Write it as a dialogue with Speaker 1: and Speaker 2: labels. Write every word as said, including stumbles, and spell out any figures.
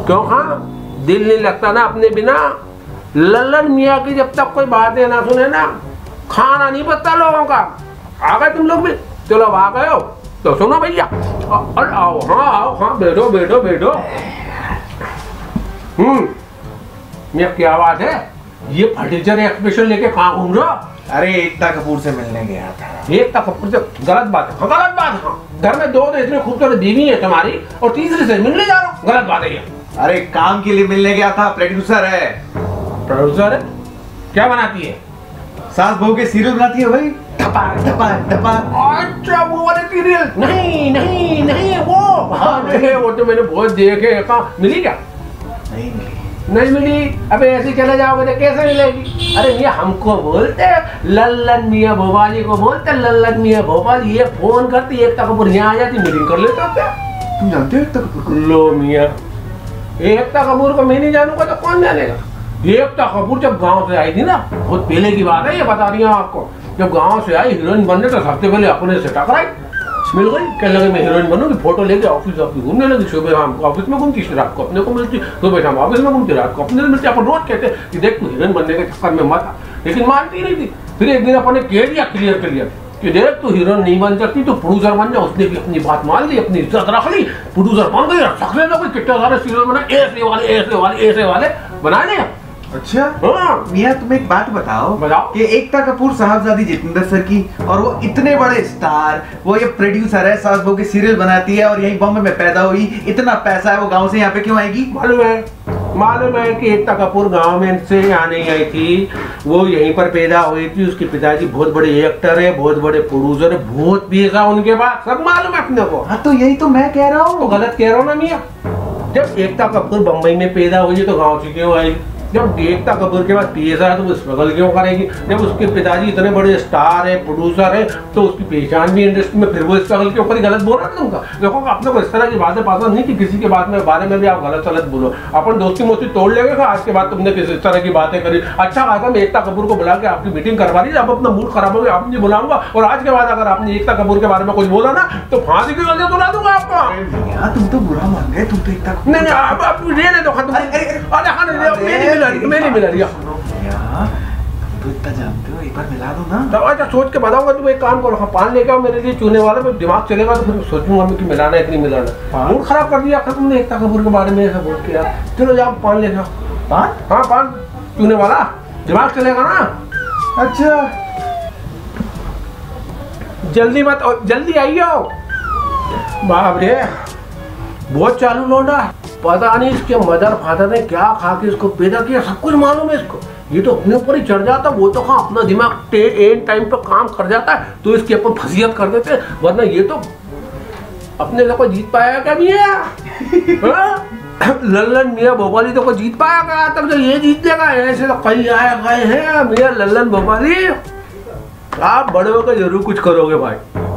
Speaker 1: क्यों खां? दिल नहीं लगता ना अपने बिना। लल्लन मियाँ की जब तक कोई बातें ना सुने ना, खाना नहीं पता लोगों का। आ गए तुम लोग भी? चलो अब आ गए हो तो सुनो भैया। अरे आओ, हाँ आओ, हाँ बैठो बैठो बैठो। हम्म, मियाँ क्या बात है? ये फर्नीचर एक्सप्रेशन लेके कहाँ घूम रहे हो?
Speaker 2: अरे एकता कपूर से मिलने गया था।
Speaker 1: एकता कपूर से? गलत बात है, गलत बात है। घर में दो तो इतनी खूबसूरत बीवी है तुम्हारी और तीसरी से मिलने जा रहा हूँ, गलत बात है ये।
Speaker 2: अरे काम के लिए मिलने गया था, प्रोड्यूसर है।
Speaker 1: प्रोड्यूसर है? क्या बनाती है?
Speaker 2: सास बहू के सीरियल बनाती है भाई। धपा धपा धपा।
Speaker 1: अच्छा वो वाले सीरियल? नहीं नहीं नहीं वो, अरे वो तो मैंने बहुत देखे। कहाँ मिली? क्या
Speaker 2: नहीं मिली?
Speaker 1: नहीं मिली? अबे ऐसे चले जाओगे तो कैसे मिलेगी? अरे मियाँ हमको बोलते लल्लन मियाँ भोपाली को बोलते लल्लन मियाँ भोपाली। ये फोन करती एकता कपूर यहाँ आ जाती, मीटिंग कर लेते होते।
Speaker 2: तुम जानते हो एकता कपूर को?
Speaker 1: लो मियाँ, एकता कपूर को मैं नहीं जानूंगा तो कौन जानेगा? एकता कपूर जब गांव से आई थी ना, बहुत पहले की बात है ये, बता रही हूँ आपको। जब गांव से आई हीरोइन बनने तो सबसे पहले अपने से टकराई, मिल गई, कहने लगे मैं हीरोइन बनूंगी। फोटो लेके ऑफिस ऑफिस घूमने लगी। सुबह शाम ऑफिस में घूमती, रात को अपने को मिलती, सुबह शाम ऑफिस में घूमती, रात को अपने को मिलती। अपन रोज कहते कि देख तू हीरोइन बनने के चक्कर में मत आ, लेकिन मानती नहीं थी। फिर एक दिन अपने कह दिया क्लियर क्लियर कि देख तू हीरोइन नहीं बन सकती तो प्रोड्यूसर बन जा। उसने भी अपनी बात मान ली, अपनी इज्जत रख ली, प्रोड्यूसर बन गई। सकले ना कोई कितने सारे सीरियल बना, ऐसे वाले ऐसे वाले ऐसे वाले बना लिया।
Speaker 2: अच्छा
Speaker 1: हाँ
Speaker 2: मियाँ, तुम एक बात बताओ
Speaker 1: बताओ
Speaker 2: कि एकता कपूर साहबजादी जितेंद्र सर की, और वो इतने बड़े स्टार, वो ये प्रोड्यूसर है, सास बहू के सीरियल बनाती है और यहीं बॉम्बे में पैदा हुई, इतना पैसा है, वो गांव से यहाँ पे क्यों आएगी?
Speaker 1: मालूम है, मालूम है कि एकता कपूर गांव में से यहाँ नहीं आई थी, वो यहीं पर पैदा हुई थी। उसके पिताजी बहुत बड़े एक्टर है, बहुत बड़े प्रोड्यूसर है, बहुत पैसा उनके पास, सब मालूम है अपने को।
Speaker 2: हाँ तो यही तो मैं कह रहा हूँ।
Speaker 1: तो गलत कह रहा हूँ ना मियाँ? जब एकता कपूर बम्बई में पैदा हुई तो गाँव से क्यों आई? जब एकता कपूर के पास पैसा है तो वो स्ट्रगल क्यों करेगी? जब उसके पिताजी इतने बड़े स्टार है, प्रोड्यूसर है, तो उसकी पहचान भी इंडस्ट्री में, फिर वो स्ट्रगल के ऊपर ही गलत बोल रहा है तुमका? देखो अपने को इस तरह की बातें पसंद नहीं कि किसी के बात में बारे में भी आप गलत गलत बोलो। अपन दोस्ती मोस्ती तोड़ लेगा आज के बाद तुमने किस तरह की बातें करी। अच्छा कहा था मैं एकता कपूर को बुला के आपकी मीटिंग करवा ली, अब अपना मूड खराब हो गया, आप नहीं बुलाऊंगा। और आज के बाद अगर आपने एकता कपूर के बारे में कुछ बोला ना तो फांसी की गलती सुना दूंगा आपको।
Speaker 2: तुम तो बुरा मान गए, तुम तो एकता कपूर
Speaker 1: नहीं नहीं आप आप रहने दो खत्म। अरे मैं नहीं मिला रही, मैं नहीं मिला रही।
Speaker 2: सुनो भैया, तुम तो इतना जानते हो, एक बार मिला दो ना।
Speaker 1: तो अच्छा सोच के बताऊंगा। तुम एक काम करो, हाँ पान लेके आओ मेरे लिए चूने वाला, मैं दिमाग चलेगा तो फिर सोचूंगा मैं कि मिलाना है कि नहीं मिलाना। मूड खराब कर दिया तुमने एकता कपूर के बारे में ऐसा बोल के यार। चलो जाओ पान लेके आओ।
Speaker 2: पान?
Speaker 1: हाँ पान चूने वाला, दिमाग चलेगा ना।
Speaker 2: अच्छा
Speaker 1: जल्दी मत, जल्दी आइए। बाप रे बहुत चालू लौंडा, पता नहीं इसके मदर फादर ने क्या खा के इसको पैदा किया, सब कुछ मालूम है इसको। ये तो अपने ऊपर ही चढ़ जाता, वो तो हाँ अपना दिमाग एन टाइम पे काम कर जाता है तो इसकी अपन फसीयत कर देते हैं, वरना ये तो अपने लोग को जीत पाया क्या मियाँ? लल्लन मियाँ भोपाली तो को जीत पाया क्या? तब तो ये जीत जाएगा। ऐसे तो कई आए गए हैं मियाँ लल्लन भोपाली। आप बड़े होकर जरूर कुछ करोगे भाई।